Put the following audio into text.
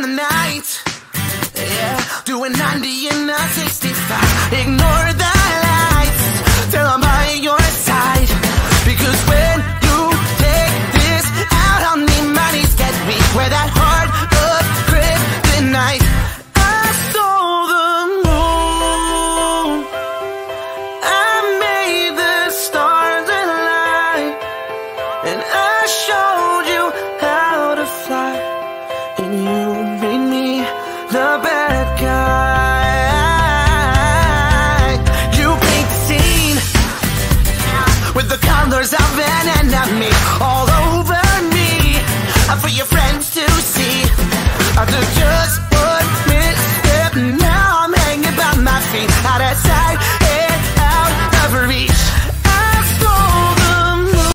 the night. Yeah, doing 90 in a 65. Ignore the lights till I'm by your side. Because when you take this out on me, money's get weak. Where that heart of kryptonite. I stole the moon, I made the stars align, and I showed you how to fly, and you made me the bad guy. You paint the scene with the colors of an enemy all over me, for your friends to see. I took